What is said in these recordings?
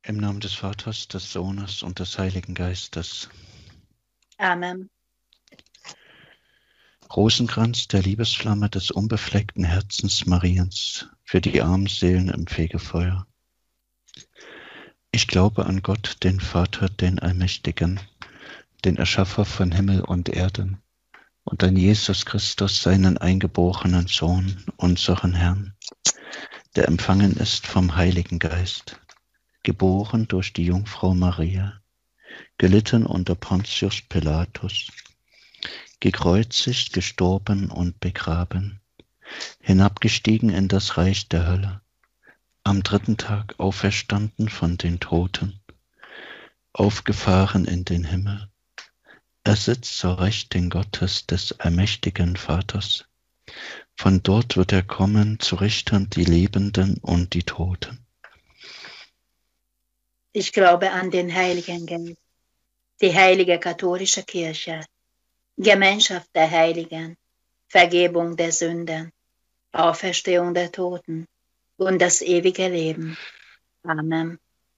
Im Namen des Vaters, des Sohnes und des Heiligen Geistes. Amen. Rosenkranz der Liebesflamme des unbefleckten Herzens Mariens für die armen Seelen im Fegefeuer. Ich glaube an Gott, den Vater, den Allmächtigen, den Erschaffer von Himmel und Erden, und an Jesus Christus, seinen eingeborenen Sohn, unseren Herrn, der empfangen ist vom Heiligen Geist, geboren durch die Jungfrau Maria, gelitten unter Pontius Pilatus, gekreuzigt, gestorben und begraben, hinabgestiegen in das Reich der Hölle, am dritten Tag auferstanden von den Toten, aufgefahren in den Himmel. Er sitzt zur Rechten Gottes des allmächtigen Vaters. Von dort wird er kommen, zu richten die Lebenden und die Toten. Ich glaube an den Heiligen Geist, die heilige katholische Kirche, Gemeinschaft der Heiligen, Vergebung der Sünden, Auferstehung der Toten und das ewige Leben. Amen.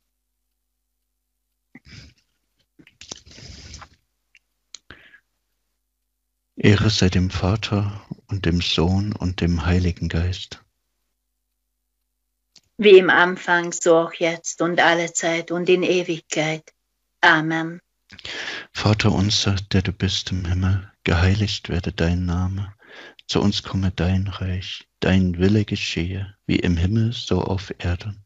Ehre sei dem Vater und dem Sohn und dem Heiligen Geist. Wie im Anfang, so auch jetzt und alle Zeit und in Ewigkeit. Amen. Vater unser, der du bist im Himmel, geheiligt werde dein Name. Zu uns komme dein Reich, dein Wille geschehe, wie im Himmel, so auf Erden.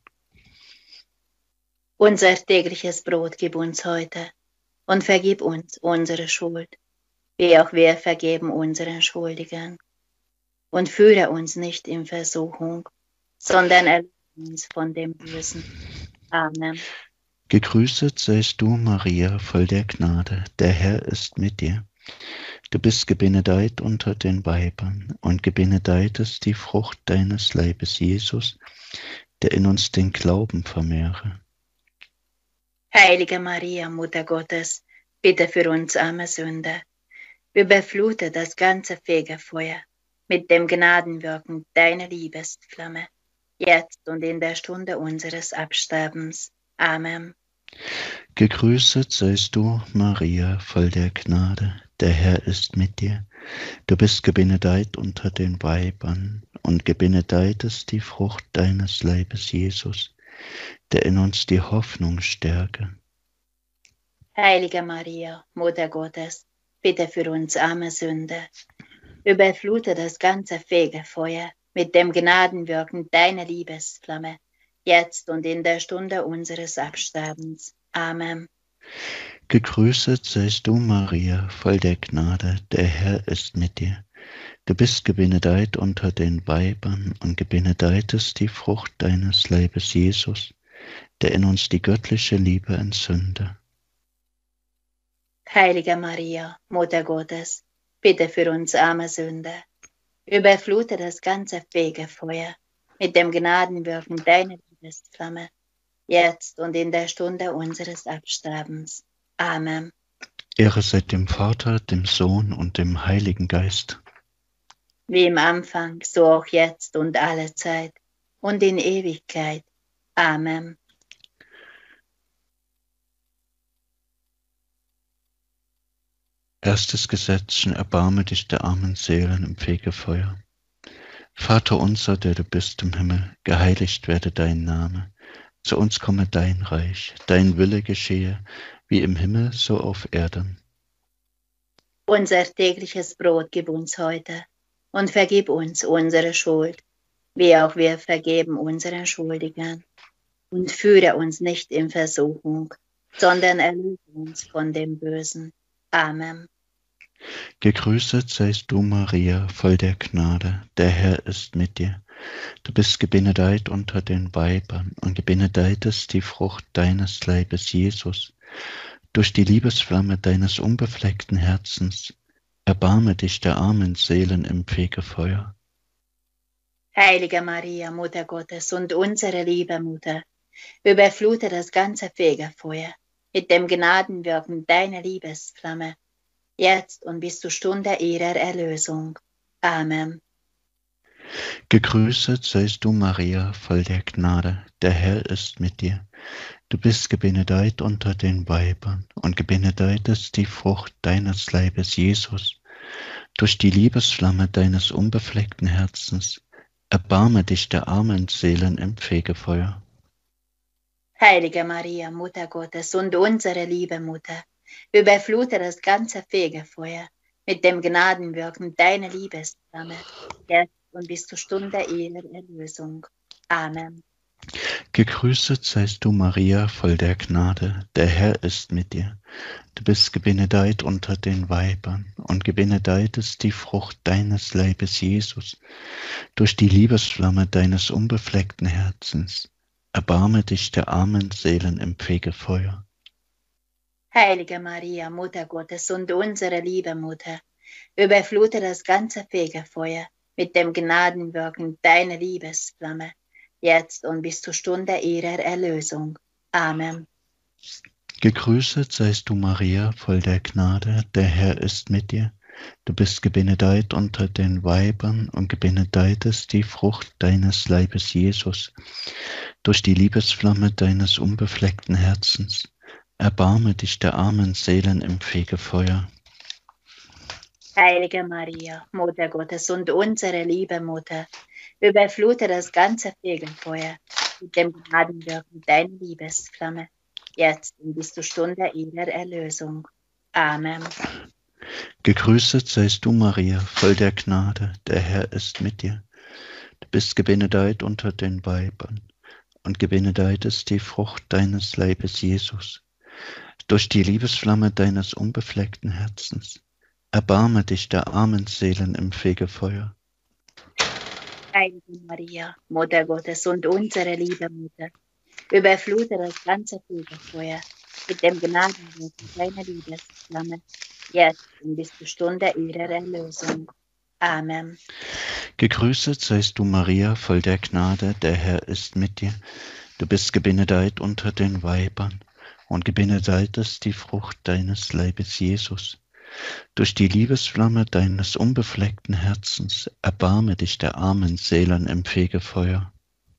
Unser tägliches Brot gib uns heute und vergib uns unsere Schuld, wie auch wir vergeben unseren Schuldigern. Und führe uns nicht in Versuchung, sondern erlöse uns von dem Bösen. Amen. Gegrüßet seist du, Maria, voll der Gnade, der Herr ist mit dir. Du bist gebenedeit unter den Weibern, und gebenedeit ist die Frucht deines Leibes, Jesus, der in uns den Glauben vermehre. Heilige Maria, Mutter Gottes, bitte für uns arme Sünder, überflute das ganze Fegefeuer mit dem Gnadenwirken deiner Liebesflamme, jetzt und in der Stunde unseres Absterbens. Amen. Gegrüßet seist du, Maria, voll der Gnade, der Herr ist mit dir. Du bist gebenedeit unter den Weibern, und gebenedeit ist die Frucht deines Leibes, Jesus, der in uns die Hoffnung stärke. Heilige Maria, Mutter Gottes, bitte für uns arme Sünder, überflute das ganze Fegefeuer mit dem Gnadenwirken deiner Liebesflamme, jetzt und in der Stunde unseres Absterbens. Amen. Gegrüßet seist du, Maria, voll der Gnade, der Herr ist mit dir. Du bist gebenedeit unter den Weibern, und gebenedeit ist die Frucht deines Leibes, Jesus, der in uns die göttliche Liebe entzünde. Heilige Maria, Mutter Gottes, bitte für uns arme Sünder, überflute das ganze Fegefeuer mit dem Gnadenwirken deiner Liebesflamme, jetzt und in der Stunde unseres Absterbens. Amen. Ehre sei dem Vater, dem Sohn und dem Heiligen Geist. Wie im Anfang, so auch jetzt und alle Zeit und in Ewigkeit. Amen. Erstes Gesetzchen, erbarme dich der armen Seelen im Fegefeuer. Vater unser, der du bist im Himmel, geheiligt werde dein Name. Zu uns komme dein Reich, dein Wille geschehe, wie im Himmel, so auf Erden. Unser tägliches Brot gib uns heute und vergib uns unsere Schuld, wie auch wir vergeben unseren Schuldigern. Und führe uns nicht in Versuchung, sondern erlöse uns von dem Bösen. Amen. Gegrüßet seist du, Maria, voll der Gnade, der Herr ist mit dir. Du bist gebenedeit unter den Weibern, und gebenedeit ist die Frucht deines Leibes, Jesus. Durch die Liebesflamme deines unbefleckten Herzens erbarme dich der armen Seelen im Fegefeuer. Heilige Maria, Mutter Gottes und unsere liebe Mutter, überflute das ganze Fegefeuer mit dem Gnadenwirken deiner Liebesflamme, jetzt und bis zur Stunde ihrer Erlösung. Amen. Gegrüßet seist du, Maria, voll der Gnade, der Herr ist mit dir. Du bist gebenedeit unter den Weibern, und gebenedeit ist die Frucht deines Leibes, Jesus. Durch die Liebesflamme deines unbefleckten Herzens, erbarme dich der armen Seelen im Fegefeuer. Heilige Maria, Mutter Gottes und unsere liebe Mutter, überflute das ganze Fegefeuer mit dem Gnadenwirken deiner Liebesflamme, jetzt und bis zur Stunde ihrer Erlösung. Amen. Gegrüßet seist du, Maria, voll der Gnade, der Herr ist mit dir. Du bist gebenedeit unter den Weibern, und gebenedeit ist die Frucht deines Leibes, Jesus. Durch die Liebesflamme deines unbefleckten Herzens, erbarme dich der armen Seelen im Fegefeuer. Heilige Maria, Mutter Gottes und unsere liebe Mutter, überflute das ganze Fegefeuer mit dem Gnadenwirken deiner Liebesflamme, jetzt und bis zur Stunde ihrer Erlösung. Amen. Gegrüßet seist du, Maria, voll der Gnade, der Herr ist mit dir. Du bist gebenedeit unter den Weibern, und gebenedeit ist die Frucht deines Leibes, Jesus. Durch die Liebesflamme deines unbefleckten Herzens, erbarme dich der armen Seelen im Fegefeuer. Heilige Maria, Mutter Gottes und unsere liebe Mutter, überflute das ganze Fegefeuer mit dem Gnadenwirken deiner Liebesflamme, jetzt und bis zur Stunde ihrer Erlösung. Amen. Gegrüßet seist du, Maria, voll der Gnade, der Herr ist mit dir. Du bist gebenedeit unter den Weibern, und gebenedeit ist die Frucht deines Leibes, Jesus. Durch die Liebesflamme deines unbefleckten Herzens, erbarme dich der armen Seelen im Fegefeuer. Heilige Maria, Mutter Gottes und unsere liebe Mutter, überflute das ganze Fegefeuer mit dem Gnadenwirken deiner Liebesflamme, jetzt und bis zur Stunde ihrer Erlösung. Amen. Gegrüßet seist du, Maria, voll der Gnade, der Herr ist mit dir. Du bist gebenedeit unter den Weibern, und gebenedeit ist die Frucht deines Leibes, Jesus. Durch die Liebesflamme deines unbefleckten Herzens, erbarme dich der armen Seelen im Fegefeuer.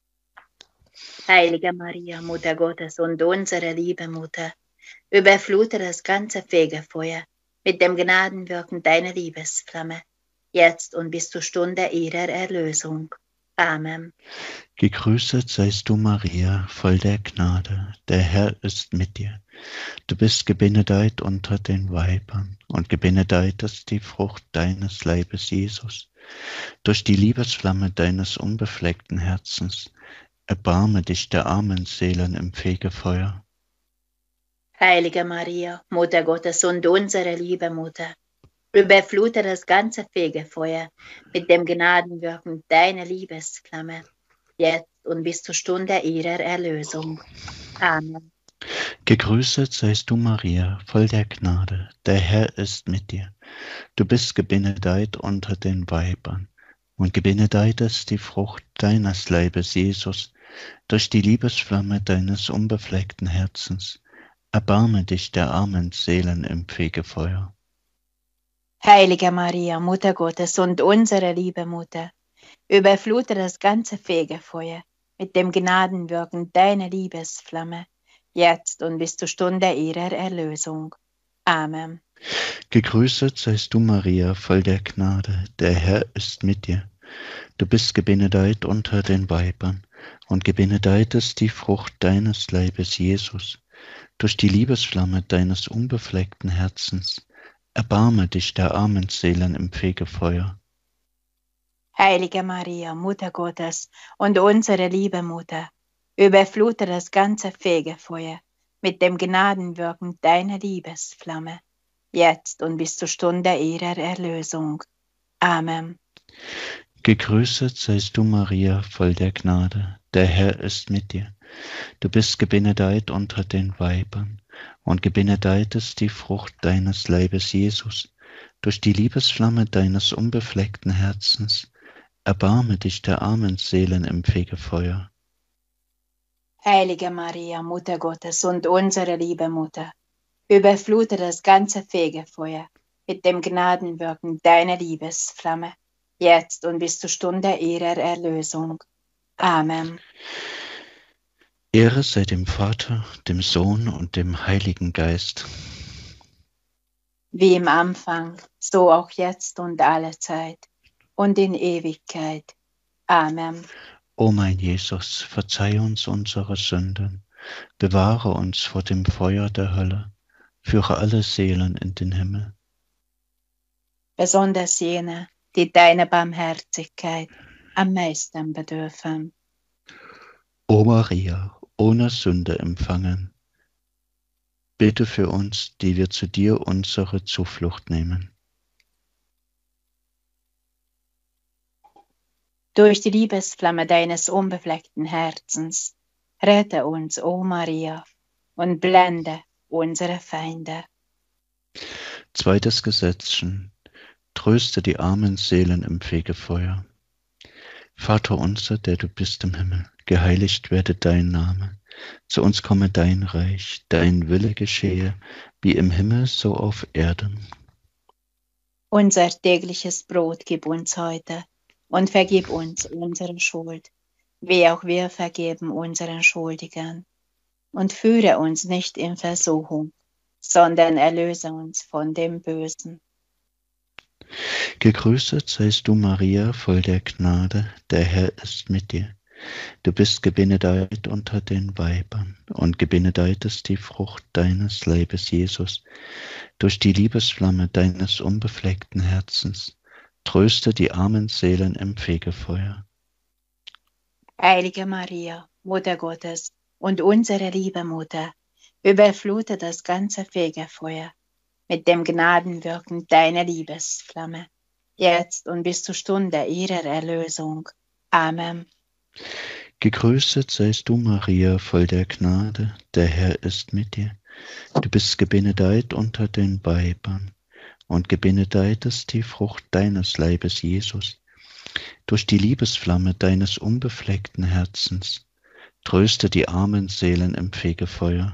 Heilige Maria, Mutter Gottes und unsere liebe Mutter, überflute das ganze Fegefeuer mit dem Gnadenwirken deiner Liebesflamme, jetzt und bis zur Stunde ihrer Erlösung. Amen. Gegrüßet seist du, Maria, voll der Gnade, der Herr ist mit dir. Du bist gebenedeit unter den Weibern, und gebenedeit ist die Frucht deines Leibes, Jesus. Durch die Liebesflamme deines unbefleckten Herzens, erbarme dich der armen Seelen im Fegefeuer. Heilige Maria, Mutter Gottes und unsere liebe Mutter, überflute das ganze Fegefeuer mit dem Gnadenwirken deiner Liebesflamme, jetzt und bis zur Stunde ihrer Erlösung. Amen. Gegrüßet seist du, Maria, voll der Gnade, der Herr ist mit dir. Du bist gebenedeit unter den Weibern, und gebenedeit ist die Frucht deines Leibes, Jesus. Durch die Liebesflamme deines unbefleckten Herzens, erbarme dich der armen Seelen im Fegefeuer. Heilige Maria, Mutter Gottes und unsere liebe Mutter, überflute das ganze Fegefeuer mit dem Gnadenwirken deiner Liebesflamme, jetzt und bis zur Stunde ihrer Erlösung. Amen. Gegrüßet seist du, Maria, voll der Gnade, der Herr ist mit dir. Du bist gebenedeit unter den Weibern, und gebenedeit ist die Frucht deines Leibes, Jesus. Durch die Liebesflamme deines unbefleckten Herzens, erbarme dich der armen Seelen im Fegefeuer. Heilige Maria, Mutter Gottes und unsere liebe Mutter, überflute das ganze Fegefeuer mit dem Gnadenwirken deiner Liebesflamme, jetzt und bis zur Stunde ihrer Erlösung. Amen. Gegrüßet seist du, Maria, voll der Gnade, der Herr ist mit dir. Du bist gebenedeit unter den Weibern, und gebenedeit ist die Frucht deines Leibes, Jesus. Durch die Liebesflamme deines unbefleckten Herzens, erbarme dich der armen Seelen im Fegefeuer. Heilige Maria, Mutter Gottes und unsere liebe Mutter, überflute das ganze Fegefeuer mit dem Gnadenwirken deiner Liebesflamme, jetzt und bis zur Stunde ihrer Erlösung. Amen. Ehre sei dem Vater, dem Sohn und dem Heiligen Geist. Wie im Anfang, so auch jetzt und alle Zeit und in Ewigkeit. Amen. O mein Jesus, verzeih uns unsere Sünden, bewahre uns vor dem Feuer der Hölle, führe alle Seelen in den Himmel. Besonders jene, die deiner Barmherzigkeit am meisten bedürfen. O Maria, ohne Sünde empfangen, bitte für uns, die wir zu dir unsere Zuflucht nehmen. Durch die Liebesflamme deines unbefleckten Herzens, rette uns, o Maria, und blende unsere Feinde. Zweites Gesetzchen, tröste die armen Seelen im Fegefeuer. Vater unser, der du bist im Himmel, geheiligt werde dein Name. Zu uns komme dein Reich, dein Wille geschehe, wie im Himmel, so auf Erden. Unser tägliches Brot gib uns heute und vergib uns unsere Schuld, wie auch wir vergeben unseren Schuldigern. Und führe uns nicht in Versuchung, sondern erlöse uns von dem Bösen. Gegrüßet seist du, Maria, voll der Gnade, der Herr ist mit dir. Du bist gebenedeit unter den Weibern, und gebenedeit ist die Frucht deines Leibes, Jesus. Durch die Liebesflamme deines unbefleckten Herzens, tröste die armen Seelen im Fegefeuer. Heilige Maria, Mutter Gottes und unsere liebe Mutter, überflute das ganze Fegefeuer mit dem Gnadenwirken deiner Liebesflamme, jetzt und bis zur Stunde ihrer Erlösung. Amen. Gegrüßet seist du, Maria, voll der Gnade, der Herr ist mit dir. Du bist gebenedeit unter den Weibern, und gebenedeit ist die Frucht deines Leibes, Jesus. Durch die Liebesflamme deines unbefleckten Herzens, tröste die armen Seelen im Fegefeuer.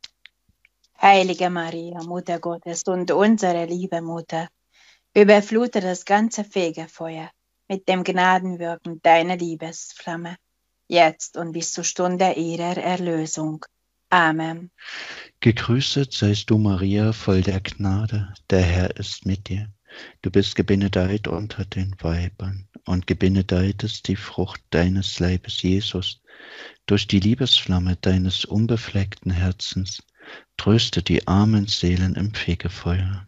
Heilige Maria, Mutter Gottes und unsere liebe Mutter, überflute das ganze Fegefeuer mit dem Gnadenwirken deiner Liebesflamme, jetzt und bis zur Stunde ihrer Erlösung. Amen. Gegrüßet seist du, Maria, voll der Gnade, der Herr ist mit dir. Du bist gebenedeit unter den Weibern, und gebenedeit ist die Frucht deines Leibes, Jesus. Durch die Liebesflamme deines unbefleckten Herzens, tröste die armen Seelen im Fegefeuer.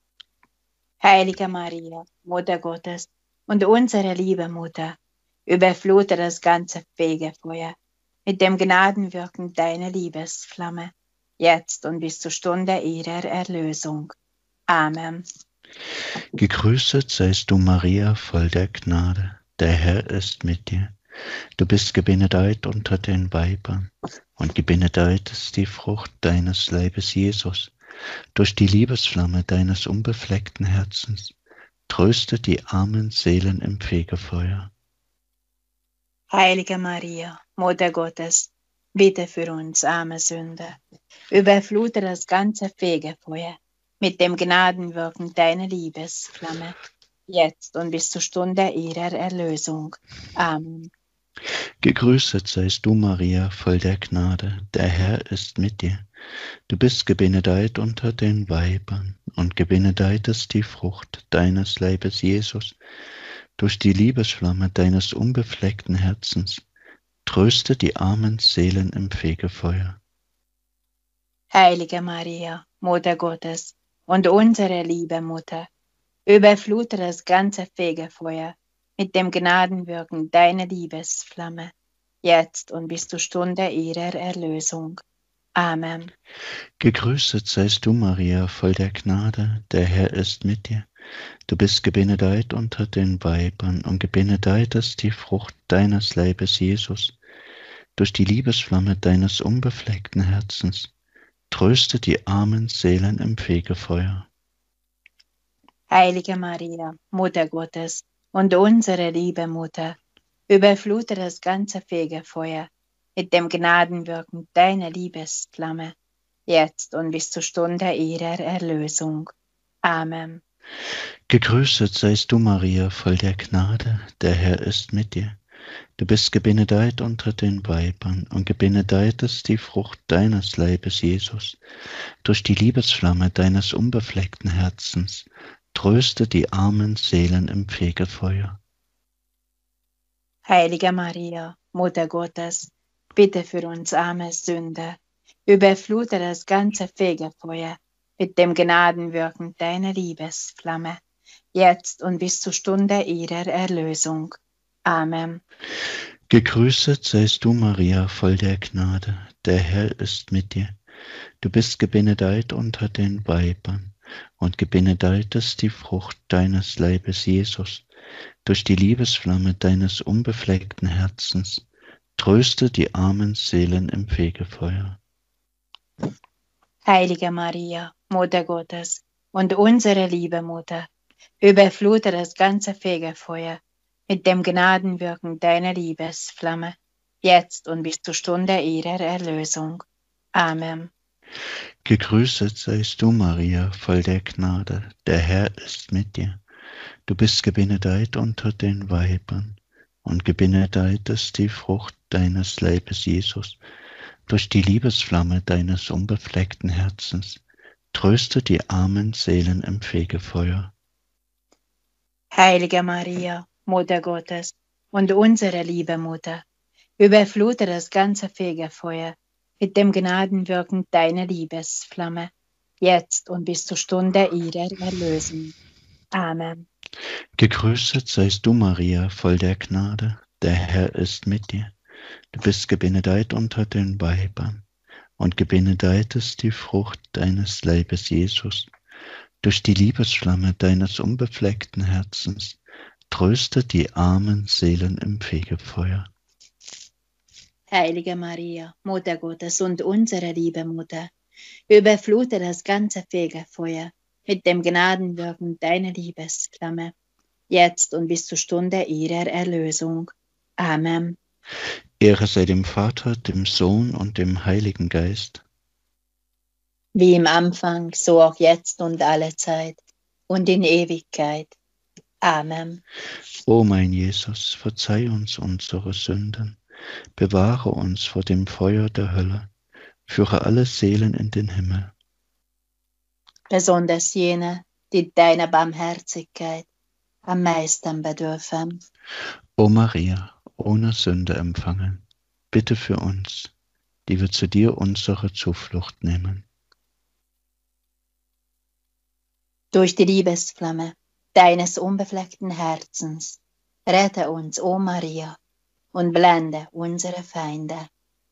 Heilige Maria, Mutter Gottes und unsere liebe Mutter, überflute das ganze Fegefeuer mit dem Gnadenwirken deiner Liebesflamme, jetzt und bis zur Stunde ihrer Erlösung. Amen. Gegrüßet seist du, Maria, voll der Gnade, der Herr ist mit dir. Du bist gebenedeit unter den Weibern, und gebenedeit ist die Frucht deines Leibes, Jesus. Durch die Liebesflamme deines unbefleckten Herzens, tröste die armen Seelen im Fegefeuer. Heilige Maria, Mutter Gottes, bitte für uns arme Sünder, überflute das ganze Fegefeuer mit dem Gnadenwirken deiner Liebesflamme, jetzt und bis zur Stunde ihrer Erlösung. Amen. Gegrüßet seist du, Maria, voll der Gnade, der Herr ist mit dir. Du bist gebenedeit unter den Weibern, und gebenedeit ist die Frucht deines Leibes, Jesus. Durch die Liebesflamme deines unbefleckten Herzens, tröste die armen Seelen im Fegefeuer. Heilige Maria, Mutter Gottes und unsere liebe Mutter, überflute das ganze Fegefeuer mit dem Gnadenwirken deiner Liebesflamme, jetzt und bis zur Stunde ihrer Erlösung. Amen. Gegrüßet seist du, Maria, voll der Gnade, der Herr ist mit dir. Du bist gebenedeit unter den Weibern, und gebenedeit ist die Frucht deines Leibes, Jesus. Durch die Liebesflamme deines unbefleckten Herzens, tröste die armen Seelen im Fegefeuer. Heilige Maria, Mutter Gottes und unsere liebe Mutter, überflute das ganze Fegefeuer mit dem Gnadenwirken deiner Liebesflamme, jetzt und bis zur Stunde ihrer Erlösung. Amen. Gegrüßet seist du, Maria, voll der Gnade, der Herr ist mit dir. Du bist gebenedeit unter den Weibern und gebenedeit ist die Frucht deines Leibes, Jesus. Durch die Liebesflamme deines unbefleckten Herzens tröste die armen Seelen im Fegefeuer. Heilige Maria, Mutter Gottes, bitte für uns arme Sünder, überflute das ganze Fegefeuer mit dem Gnadenwirken deiner Liebesflamme, jetzt und bis zur Stunde ihrer Erlösung. Amen. Gegrüßet seist du, Maria, voll der Gnade, der Herr ist mit dir. Du bist gebenedeit unter den Weibern und gebenedeit ist die Frucht deines Leibes, Jesus. Durch die Liebesflamme deines unbefleckten Herzens tröste die armen Seelen im Fegefeuer. Heilige Maria, Mutter Gottes und unsere liebe Mutter, überflute das ganze Fegefeuer mit dem Gnadenwirken deiner Liebesflamme, jetzt und bis zur Stunde ihrer Erlösung. Amen. Gegrüßet seist du, Maria, voll der Gnade, der Herr ist mit dir. Du bist gebenedeit unter den Weibern und gebenedeit ist die Frucht deines Leibes, Jesus. Durch die Liebesflamme deines unbefleckten Herzens tröste die armen Seelen im Fegefeuer. Heilige Maria, Mutter Gottes und unsere liebe Mutter, überflute das ganze Fegefeuer mit dem Gnadenwirken deiner Liebesflamme, jetzt und bis zur Stunde ihrer Erlösung. Amen. Gegrüßet seist du, Maria, voll der Gnade, der Herr ist mit dir. Du bist gebenedeit unter den Weibern und gebenedeit ist die Frucht deines Leibes, Jesus. Durch die Liebesflamme deines unbefleckten Herzens tröste die armen Seelen im Fegefeuer. Heilige Maria, Mutter Gottes und unsere liebe Mutter, überflute das ganze Fegefeuer mit dem Gnadenwirken deiner Liebesflamme, jetzt und bis zur Stunde ihrer Erlösung. Amen. Ehre sei dem Vater, dem Sohn und dem Heiligen Geist. Wie im Anfang, so auch jetzt und alle Zeit und in Ewigkeit. Amen. O mein Jesus, verzeih uns unsere Sünden, bewahre uns vor dem Feuer der Hölle, führe alle Seelen in den Himmel. Besonders jene, die deiner Barmherzigkeit am meisten bedürfen. O Maria, ohne Sünde empfangen, bitte für uns, die wir zu dir unsere Zuflucht nehmen. Durch die Liebesflamme deines unbefleckten Herzens rette uns, o Maria, und blende unsere Feinde.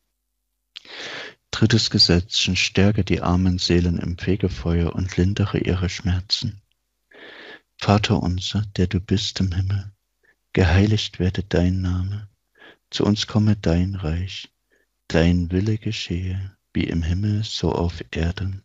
Drittes Gesetz, stärke die armen Seelen im Fegefeuer und lindere ihre Schmerzen. Vater unser, der du bist im Himmel, geheiligt werde dein Name, zu uns komme dein Reich, dein Wille geschehe, wie im Himmel, so auf Erden.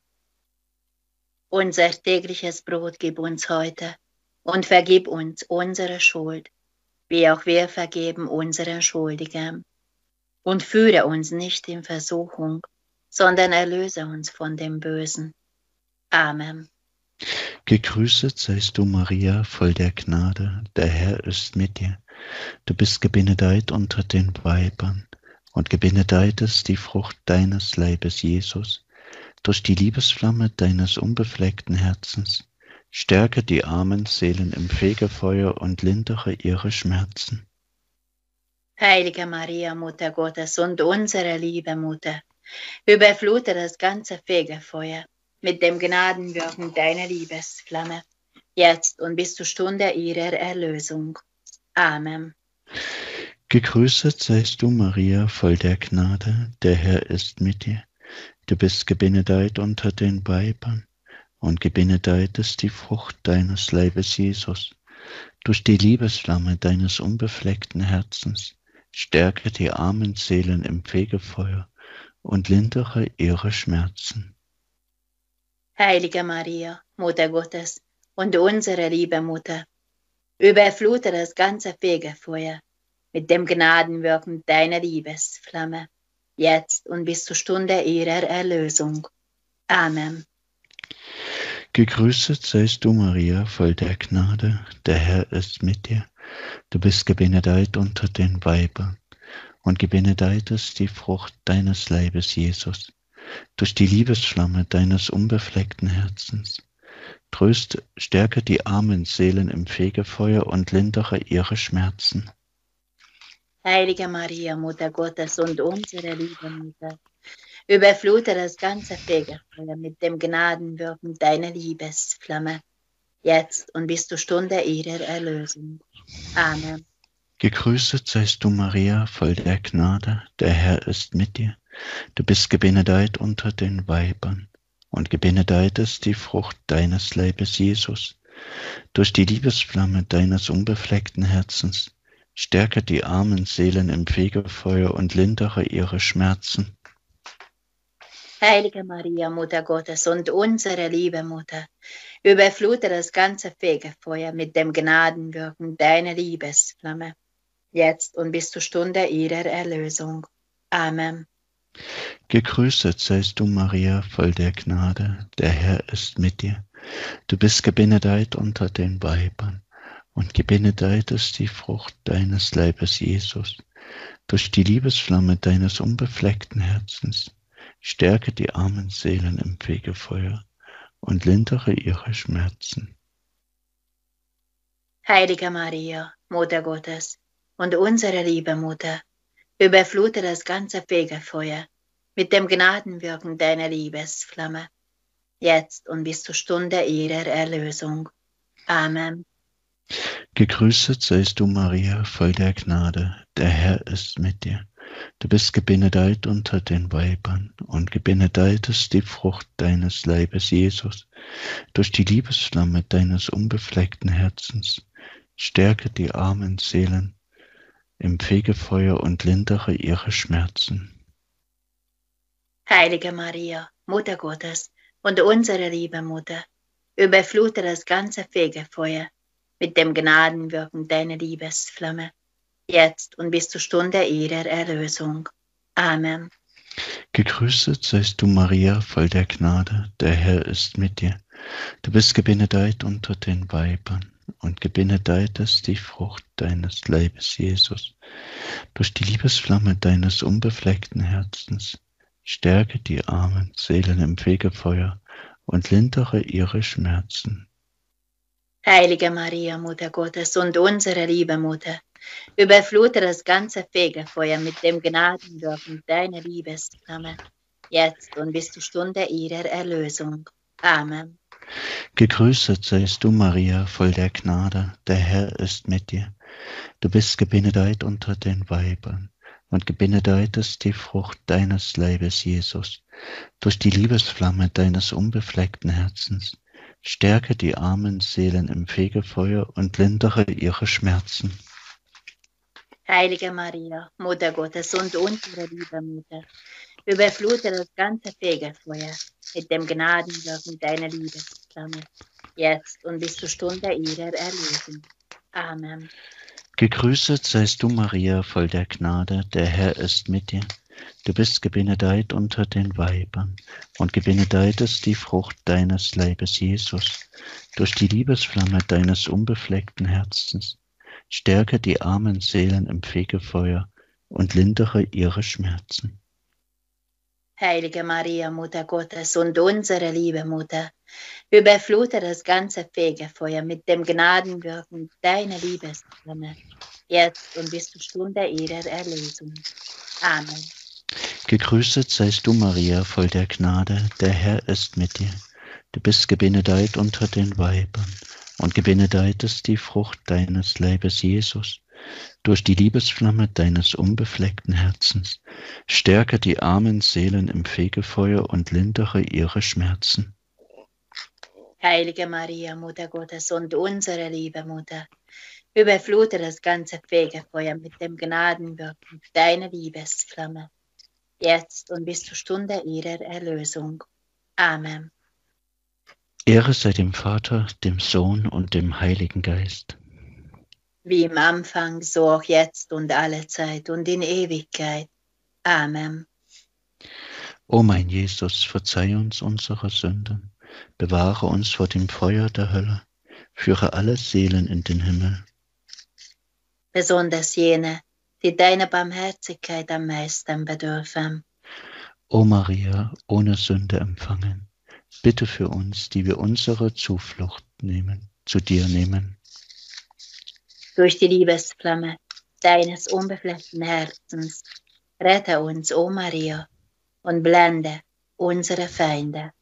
Unser tägliches Brot gib uns heute und vergib uns unsere Schuld, wie auch wir vergeben unseren Schuldigen. Und führe uns nicht in Versuchung, sondern erlöse uns von dem Bösen. Amen. Gegrüßet seist du, Maria, voll der Gnade, der Herr ist mit dir. Du bist gebenedeit unter den Weibern und gebenedeit ist die Frucht deines Leibes, Jesus. Durch die Liebesflamme deines unbefleckten Herzens stärke die armen Seelen im Fegefeuer und lindere ihre Schmerzen. Heilige Maria, Mutter Gottes und unsere liebe Mutter, überflute das ganze Fegefeuer mit dem Gnadenwirken deiner Liebesflamme, jetzt und bis zur Stunde ihrer Erlösung. Amen. Gegrüßet seist du, Maria, voll der Gnade, der Herr ist mit dir. Du bist gebenedeit unter den Weibern und gebenedeit ist die Frucht deines Leibes, Jesus. Durch die Liebesflamme deines unbefleckten Herzens stärke die armen Seelen im Fegefeuer und lindere ihre Schmerzen. Heilige Maria, Mutter Gottes und unsere liebe Mutter, überflute das ganze Fegefeuer mit dem Gnadenwirken deiner Liebesflamme, jetzt und bis zur Stunde ihrer Erlösung. Amen. Gegrüßet seist du, Maria, voll der Gnade, der Herr ist mit dir. Du bist gebenedeit unter den Weibern, und gebenedeit ist die Frucht deines Leibes, Jesus. Durch die Liebesflamme deines unbefleckten Herzens. Tröste, stärke die armen Seelen im Fegefeuer und lindere ihre Schmerzen. Heilige Maria, Mutter Gottes und unsere liebe Mutter, überflute das ganze Fegefeuer mit dem Gnadenwirken deiner Liebesflamme, jetzt und bis zur Stunde ihrer Erlösung. Amen. Gegrüßet seist du, Maria, voll der Gnade, der Herr ist mit dir. Du bist gebenedeit unter den Weibern, und gebenedeit ist die Frucht deines Leibes, Jesus. Durch die Liebesflamme deines unbefleckten Herzens stärke die armen Seelen im Fegefeuer und lindere ihre Schmerzen. Heilige Maria, Mutter Gottes und unsere liebe Mutter, überflute das ganze Fegefeuer mit dem Gnadenwirken deiner Liebesflamme, jetzt und bis zur Stunde ihrer Erlösung. Amen. Gegrüßet seist du, Maria, voll der Gnade, der Herr ist mit dir. Du bist gebenedeit unter den Weibern, und gebenedeit ist die Frucht deines Leibes, Jesus. Durch die Liebesflamme deines unbefleckten Herzens stärke die armen Seelen im Fegefeuer und lindere ihre Schmerzen. Heilige Maria, Mutter Gottes und unsere liebe Mutter, überflute das ganze Fegefeuer mit dem Gnadenwirken deiner Liebesflamme, jetzt und bis zur Stunde ihrer Erlösung. Amen. Gegrüßet seist du, Maria, voll der Gnade, der Herr ist mit dir. Du bist gebenedeit unter den Weibern, und gebenedeit ist die Frucht deines Leibes, Jesus. Durch die Liebesflamme deines unbefleckten Herzens stärke die armen Seelen im Fegefeuer und lindere ihre Schmerzen. Heilige Maria, Mutter Gottes und unsere liebe Mutter, überflute das ganze Fegefeuer mit dem Gnadenwirken deiner Liebesflamme, jetzt und bis zur Stunde ihrer Erlösung. Amen. Gegrüßet seist du, Maria, voll der Gnade, der Herr ist mit dir. Du bist gebenedeit unter den Weibern, und gebenedeit ist die Frucht deines Leibes, Jesus. Durch die Liebesflamme deines unbefleckten Herzens stärke die armen Seelen im Fegefeuer und lindere ihre Schmerzen. Heilige Maria, Mutter Gottes und unsere liebe Mutter, überflute das ganze Fegefeuer mit dem Gnadenwirken deiner Liebesflamme, jetzt und bis zur Stunde ihrer Erlösung. Amen. Gegrüßet seist du, Maria, voll der Gnade, der Herr ist mit dir. Du bist gebenedeit unter den Weibern, und gebenedeit ist die Frucht deines Leibes, Jesus. Durch die Liebesflamme deines unbefleckten Herzens stärke die armen Seelen im Fegefeuer und lindere ihre Schmerzen. Heilige Maria, Mutter Gottes und unsere liebe Mutter, überflute das ganze Fegefeuer mit dem Gnadenwirken deiner Liebesflamme, jetzt und bis zur Stunde ihrer Erlösung. Amen. Gegrüßet seist du, Maria, voll der Gnade, der Herr ist mit dir. Du bist gebenedeit unter den Weibern, und gebenedeit ist die Frucht deines Leibes, Jesus. Durch die Liebesflamme deines unbefleckten Herzens stärke die armen Seelen im Fegefeuer und lindere ihre Schmerzen. Heilige Maria, Mutter Gottes und unsere liebe Mutter, überflute das ganze Fegefeuer mit dem Gnadenwirken deiner Liebesflamme, jetzt und bis zur Stunde ihrer Erlösung. Amen. Gegrüßet seist du, Maria, voll der Gnade, der Herr ist mit dir. Du bist gebenedeit unter den Weibern, und gebenedeit ist die Frucht deines Leibes, Jesus. Durch die Liebesflamme deines unbefleckten Herzens stärke die armen Seelen im Fegefeuer und lindere ihre Schmerzen. Heilige Maria, Mutter Gottes und unsere liebe Mutter, überflute das ganze Fegefeuer mit dem Gnadenwirken deiner Liebesflamme, jetzt und bis zur Stunde ihrer Erlösung. Amen. Ehre sei dem Vater, dem Sohn und dem Heiligen Geist. Wie im Anfang, so auch jetzt und alle Zeit und in Ewigkeit. Amen. O mein Jesus, verzeih uns unsere Sünden, bewahre uns vor dem Feuer der Hölle, führe alle Seelen in den Himmel. Besonders jene, die deiner Barmherzigkeit am meisten bedürfen. O Maria, ohne Sünde empfangen, bitte für uns, die wir unsere Zuflucht zu dir nehmen. Durch die Liebesflamme deines unbefleckten Herzens, rette uns, o Maria, und blende unsere Feinde.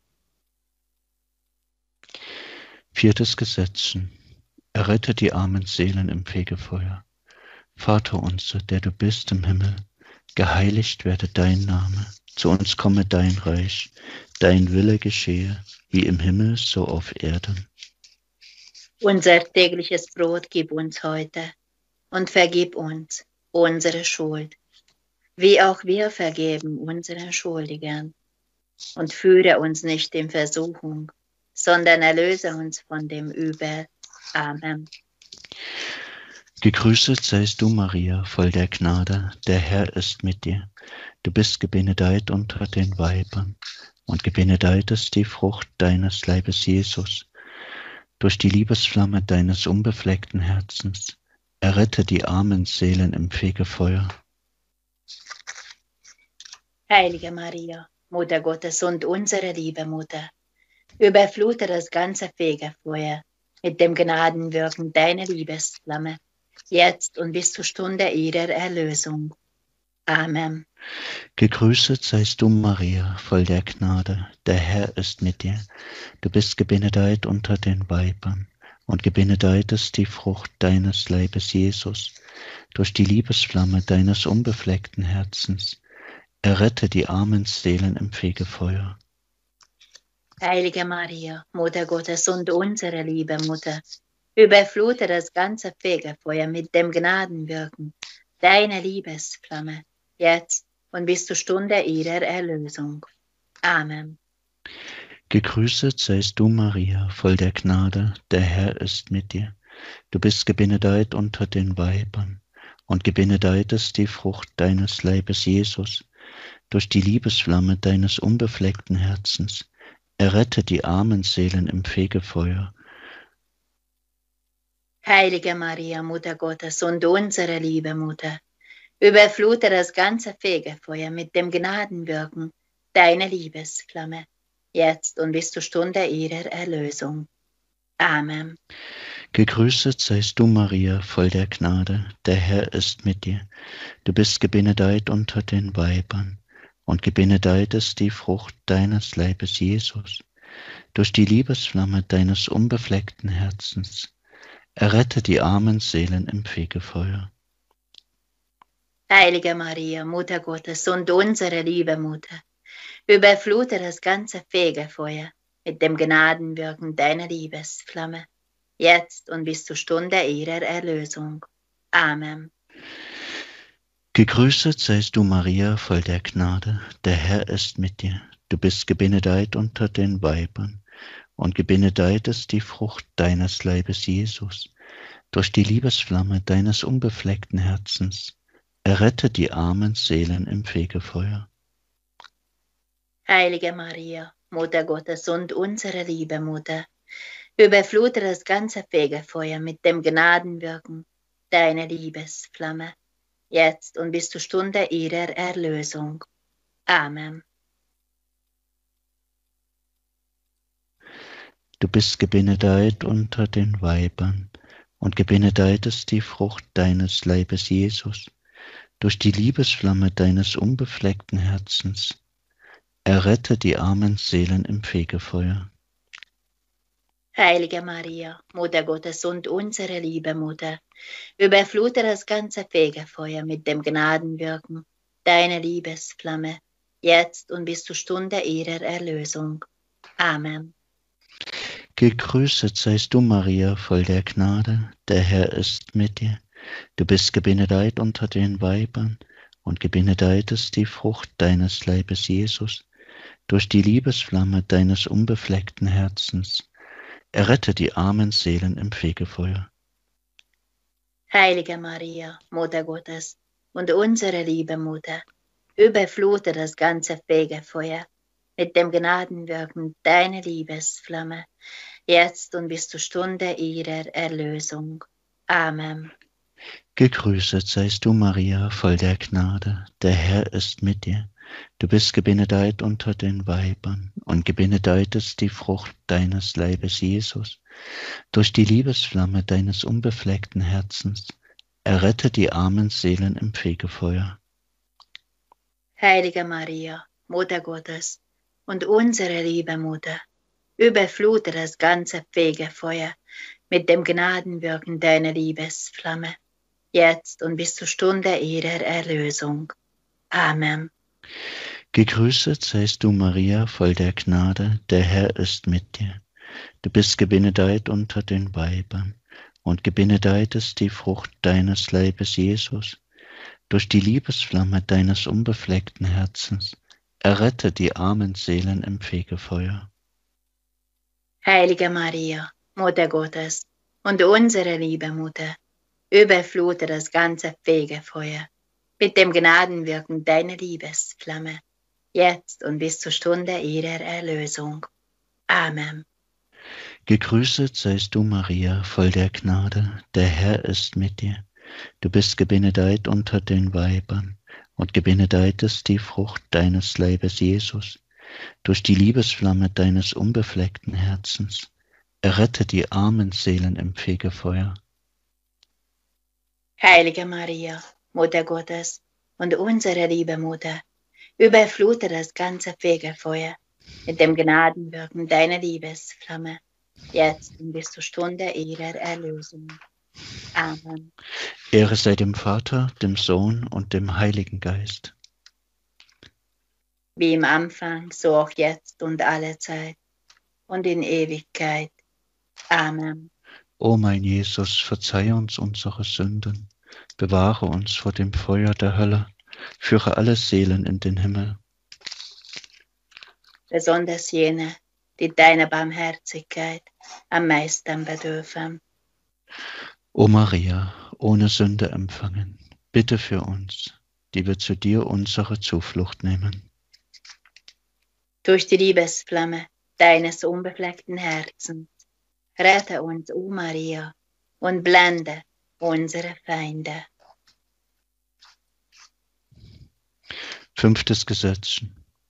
4. Gesetzen. Errette die armen Seelen im Fegefeuer. Vater unser, der du bist im Himmel, geheiligt werde dein Name. Zu uns komme dein Reich, dein Wille geschehe, wie im Himmel, so auf Erden. Unser tägliches Brot gib uns heute und vergib uns unsere Schuld, wie auch wir vergeben unseren Schuldigern. Und führe uns nicht in Versuchung, sondern erlöse uns von dem Übel. Amen. Gegrüßet seist du, Maria, voll der Gnade, der Herr ist mit dir. Du bist gebenedeit unter den Weibern, und gebenedeit ist die Frucht deines Leibes, Jesus. Durch die Liebesflamme deines unbefleckten Herzens, errette die armen Seelen im Fegefeuer. Heilige Maria, Mutter Gottes und unsere liebe Mutter, überflute das ganze Fegefeuer mit dem Gnadenwirken deiner Liebesflamme, jetzt und bis zur Stunde ihrer Erlösung. Amen. Gegrüßet seist du, Maria, voll der Gnade, der Herr ist mit dir. Du bist gebenedeit unter den Weibern, und gebenedeit ist die Frucht deines Leibes, Jesus. Durch die Liebesflamme deines unbefleckten Herzens, errette die armen Seelen im Fegefeuer. Heilige Maria, Mutter Gottes und unsere liebe Mutter, überflute das ganze Fegefeuer mit dem Gnadenwirken deiner Liebesflamme, jetzt und bis zur Stunde ihrer Erlösung. Amen. Gegrüßet seist du, Maria, voll der Gnade, der Herr ist mit dir. Du bist gebenedeit unter den Weibern, und gebenedeit ist die Frucht deines Leibes, Jesus. Durch die Liebesflamme deines unbefleckten Herzens, errette die armen Seelen im Fegefeuer. Heilige Maria, Mutter Gottes und unsere liebe Mutter, überflute das ganze Fegefeuer mit dem Gnadenwirken deiner Liebesflamme, jetzt und bis zur Stunde ihrer Erlösung. Amen. Gegrüßet seist du, Maria, voll der Gnade, der Herr ist mit dir. Du bist gebenedeit unter den Weibern, und gebenedeit ist die Frucht deines Leibes, Jesus. Durch die Liebesflamme deines unbefleckten Herzens, errette die armen Seelen im Fegefeuer. Heilige Maria, Mutter Gottes und unsere liebe Mutter, überflute das ganze Fegefeuer mit dem Gnadenwirken deiner Liebesflamme, jetzt und bis zur Stunde ihrer Erlösung. Amen. Gegrüßet seist du, Maria, voll der Gnade, der Herr ist mit dir. Du bist gebenedeit unter den Weibern, und gebenedeit ist die Frucht deines Leibes, Jesus. Durch die Liebesflamme deines unbefleckten Herzens, errette die armen Seelen im Fegefeuer. Heilige Maria, Mutter Gottes und unsere liebe Mutter, überflute das ganze Fegefeuer mit dem Gnadenwirken deiner Liebesflamme, jetzt und bis zur Stunde ihrer Erlösung. Amen. Du bist gebenedeit unter den Weibern, und gebenedeit ist die Frucht deines Leibes, Jesus. Durch die Liebesflamme deines unbefleckten Herzens, errette die armen Seelen im Fegefeuer. Heilige Maria, Mutter Gottes und unsere liebe Mutter, überflute das ganze Fegefeuer mit dem Gnadenwirken deiner Liebesflamme, jetzt und bis zur Stunde ihrer Erlösung. Amen. Gegrüßet seist du, Maria, voll der Gnade, der Herr ist mit dir. Du bist gebenedeit unter den Weibern, und gebenedeit ist die Frucht deines Leibes, Jesus. Durch die Liebesflamme deines unbefleckten Herzens, errette die armen Seelen im Fegefeuer. Heilige Maria, Mutter Gottes und unsere liebe Mutter, überflute das ganze Fegefeuer mit dem Gnadenwirken deiner Liebesflamme, jetzt und bis zur Stunde ihrer Erlösung. Amen. Gegrüßet seist du, Maria, voll der Gnade, der Herr ist mit dir. Du bist gebenedeit unter den Weibern, und gebenedeit ist die Frucht deines Leibes, Jesus. Durch die Liebesflamme deines unbefleckten Herzens, errette die armen Seelen im Fegefeuer. Heilige Maria, Mutter Gottes und unsere liebe Mutter, überflute das ganze Fegefeuer mit dem Gnadenwirken deiner Liebesflamme, jetzt und bis zur Stunde ihrer Erlösung. Amen. Gegrüßet seist du, Maria, voll der Gnade, der Herr ist mit dir. Du bist gebenedeit unter den Weibern, und gebenedeit ist die Frucht deines Leibes, Jesus. Durch die Liebesflamme deines unbefleckten Herzens, errette die armen Seelen im Fegefeuer. Heilige Maria, Mutter Gottes und unsere liebe Mutter, überflute das ganze Fegefeuer mit dem Gnadenwirken deiner Liebesflamme, jetzt und bis zur Stunde ihrer Erlösung. Amen. Gegrüßet seist du, Maria, voll der Gnade, der Herr ist mit dir. Du bist gebenedeit unter den Weibern, und gebenedeit ist die Frucht deines Leibes, Jesus. Durch die Liebesflamme deines unbefleckten Herzens, errette die armen Seelen im Fegefeuer. Heilige Maria, Mutter Gottes und unsere liebe Mutter, überflute das ganze Fegefeuer mit dem Gnadenwirken deiner Liebesflamme, jetzt und bis zur Stunde ihrer Erlösung. Amen. Ehre sei dem Vater, dem Sohn und dem Heiligen Geist. Wie im Anfang, so auch jetzt und alle Zeit und in Ewigkeit. Amen. O mein Jesus, verzeih uns unsere Sünden, bewahre uns vor dem Feuer der Hölle, führe alle Seelen in den Himmel. Besonders jene, die deiner Barmherzigkeit am meisten bedürfen. O Maria, ohne Sünde empfangen, bitte für uns, die wir zu dir unsere Zuflucht nehmen. Durch die Liebesflamme deines unbefleckten Herzens, rette uns, o Maria, und blende unsere Feinde. 5. Gesetz.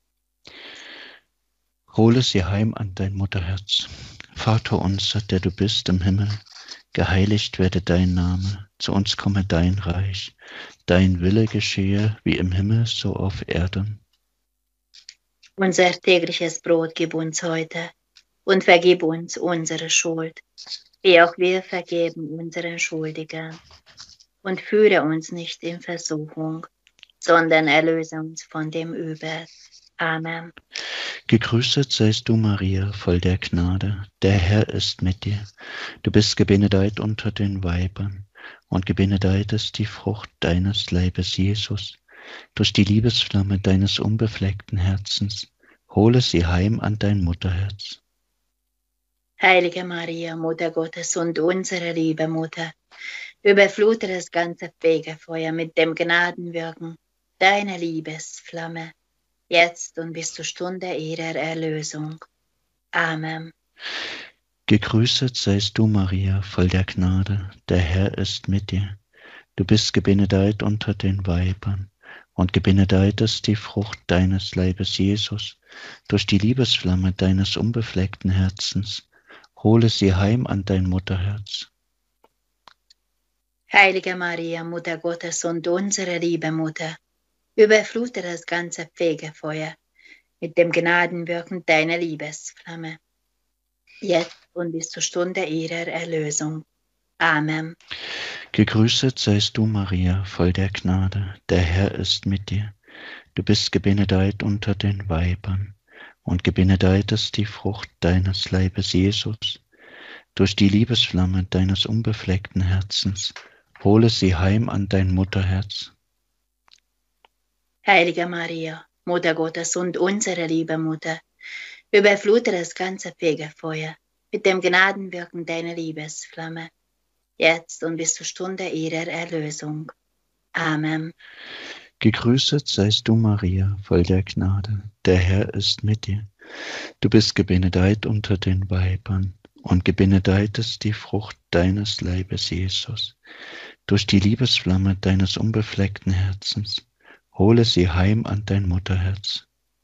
Hole sie heim an dein Mutterherz. Vater unser, der du bist im Himmel, geheiligt werde dein Name, zu uns komme dein Reich, dein Wille geschehe wie im Himmel, so auf Erden. Unser tägliches Brot gib uns heute und vergib uns unsere Schuld, wie auch wir vergeben unseren Schuldigern. Und führe uns nicht in Versuchung, sondern erlöse uns von dem Übel. Amen. Gegrüßet seist du, Maria, voll der Gnade, der Herr ist mit dir. Du bist gebenedeit unter den Weibern, und gebenedeit ist die Frucht deines Leibes, Jesus. Durch die Liebesflamme deines unbefleckten Herzens, hole sie heim an dein Mutterherz. Heilige Maria, Mutter Gottes und unsere liebe Mutter, überflute das ganze Fegefeuer mit dem Gnadenwirken deiner Liebesflamme, jetzt und bis zur Stunde ihrer Erlösung. Amen. Gegrüßet seist du, Maria, voll der Gnade, der Herr ist mit dir. Du bist gebenedeit unter den Weibern, und gebenedeit ist die Frucht deines Leibes, Jesus. Durch die Liebesflamme deines unbefleckten Herzens, hole sie heim an dein Mutterherz. Heilige Maria, Mutter Gottes und unsere liebe Mutter, überflute das ganze Fegefeuer mit dem Gnadenwirken deiner Liebesflamme, jetzt und bis zur Stunde ihrer Erlösung. Amen. Gegrüßet seist du, Maria, voll der Gnade, der Herr ist mit dir. Du bist gebenedeit unter den Weibern, und gebenedeit ist die Frucht deines Leibes, Jesus. Durch die Liebesflamme deines unbefleckten Herzens, hole sie heim an dein Mutterherz. Heilige Maria, Mutter Gottes und unsere liebe Mutter, überflute das ganze Fegefeuer mit dem Gnadenwirken deiner Liebesflamme, jetzt und bis zur Stunde ihrer Erlösung. Amen. Gegrüßet seist du, Maria, voll der Gnade. Der Herr ist mit dir. Du bist gebenedeit unter den Weibern, und gebenedeit ist die Frucht deines Leibes, Jesus. Durch die Liebesflamme deines unbefleckten Herzens, hole sie heim an dein Mutterherz.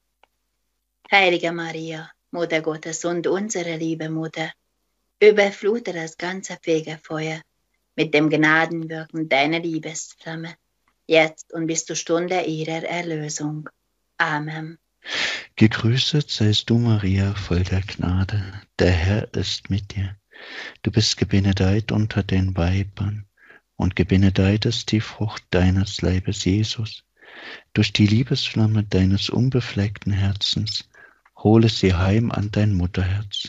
Heilige Maria, Mutter Gottes und unsere liebe Mutter, überflute das ganze Fegefeuer mit dem Gnadenwirken deiner Liebesflamme, jetzt und bis zur Stunde ihrer Erlösung. Amen. Gegrüßet seist du, Maria, voll der Gnade. Der Herr ist mit dir. Du bist gebenedeit unter den Weibern, und gebenedeit ist die Frucht deines Leibes, Jesus. Durch die Liebesflamme deines unbefleckten Herzens, hole sie heim an dein Mutterherz.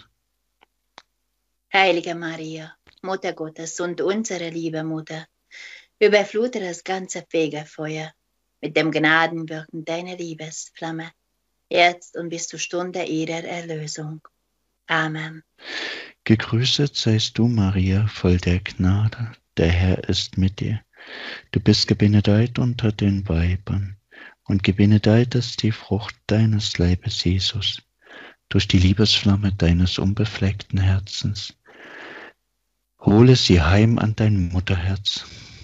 Heilige Maria, Mutter Gottes und unsere liebe Mutter, überflute das ganze Fegefeuer mit dem Gnadenwirken deiner Liebesflamme, jetzt und bis zur Stunde ihrer Erlösung. Amen. Gegrüßet seist du, Maria, voll der Gnade. Der Herr ist mit dir. Du bist gebenedeit unter den Weibern, und gebenedeit ist die Frucht deines Leibes, Jesus. Durch die Liebesflamme deines unbefleckten Herzens, hole sie heim an dein Mutterherz.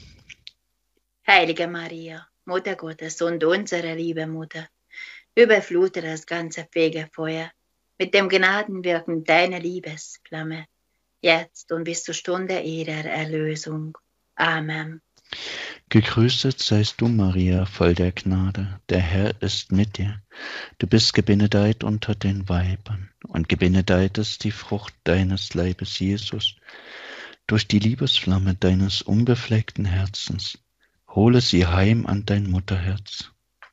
Heilige Maria, Mutter Gottes und unsere liebe Mutter, überflute das ganze Fegefeuer mit dem Gnadenwirken deiner Liebesflamme, jetzt und bis zur Stunde ihrer Erlösung. Amen. Gegrüßet seist du, Maria, voll der Gnade. Der Herr ist mit dir. Du bist gebenedeit unter den Weibern, und gebenedeit ist die Frucht deines Leibes, Jesus. Durch die Liebesflamme deines unbefleckten Herzens, hole sie heim an dein Mutterherz.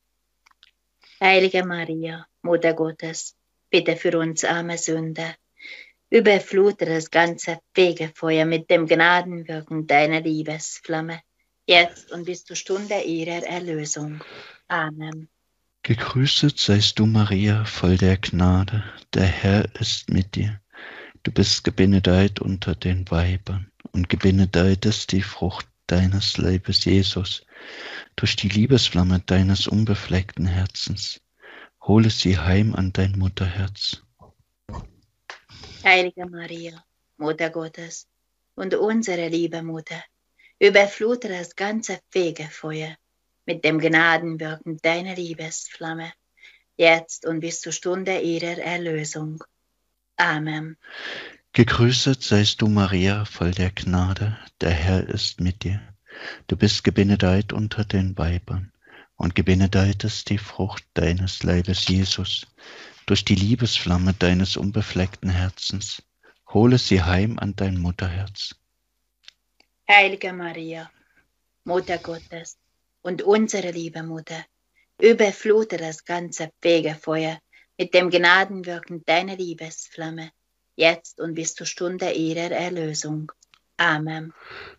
Heilige Maria, Mutter Gottes, bitte für uns arme Sünder, überflute das ganze Fegefeuer mit dem Gnadenwirken deiner Liebesflamme, jetzt und bis zur Stunde ihrer Erlösung. Amen. Gegrüßet seist du, Maria, voll der Gnade. Der Herr ist mit dir. Du bist gebenedeit unter den Weibern, und gebenedeit ist die Frucht deines Leibes, Jesus. Durch die Liebesflamme deines unbefleckten Herzens, hole sie heim an dein Mutterherz. Heilige Maria, Mutter Gottes und unsere liebe Mutter, überflute das ganze Fegefeuer mit dem Gnadenwirken deiner Liebesflamme, jetzt und bis zur Stunde ihrer Erlösung. Amen. Gegrüßet seist du, Maria, voll der Gnade. Der Herr ist mit dir. Du bist gebenedeit unter den Weibern, und gebenedeit ist die Frucht deines Leibes, Jesus. Durch die Liebesflamme deines unbefleckten Herzens, hole sie heim an dein Mutterherz. Heilige Maria, Mutter Gottes und unsere liebe Mutter, überflute das ganze Fegefeuer mit dem Gnadenwirken deiner Liebesflamme, jetzt und bis zur Stunde ihrer Erlösung. Amen.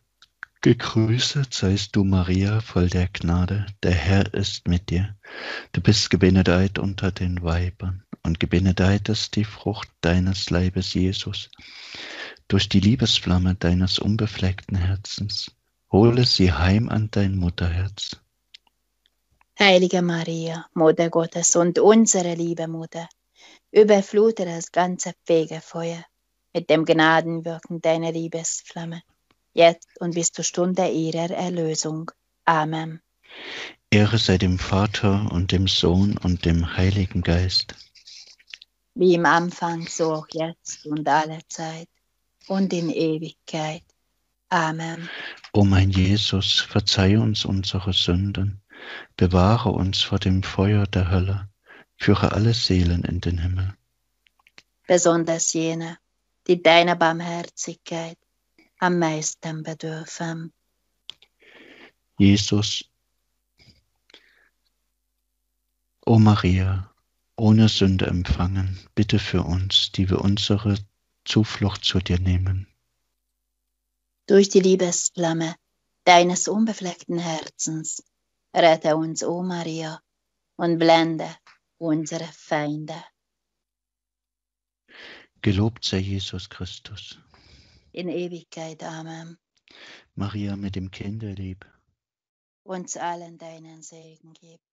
Gegrüßet seist du, Maria, voll der Gnade. Der Herr ist mit dir. Du bist gebenedeit unter den Weibern, und gebenedeit ist die Frucht deines Leibes, Jesus. Durch die Liebesflamme deines unbefleckten Herzens, hole sie heim an dein Mutterherz. Heilige Maria, Mutter Gottes und unsere liebe Mutter, überflute das ganze Fegefeuer mit dem Gnadenwirken deiner Liebesflamme, jetzt und bis zur Stunde ihrer Erlösung. Amen. Ehre sei dem Vater und dem Sohn und dem Heiligen Geist. Wie im Anfang, so auch jetzt und alle Zeit und in Ewigkeit. Amen. O mein Jesus, verzeihe uns unsere Sünden, bewahre uns vor dem Feuer der Hölle, führe alle Seelen in den Himmel. Besonders jene, die deiner Barmherzigkeit am meisten bedürfen. Jesus, o Maria, ohne Sünde empfangen, bitte für uns, die wir unsere Zuflucht zu dir nehmen. Durch die Liebesflamme deines unbefleckten Herzens, rette uns, o Maria, und blende unsere Feinde. Gelobt sei Jesus Christus. In Ewigkeit. Amen. Maria mit dem Kinderlieb. uns allen deinen Segen gib.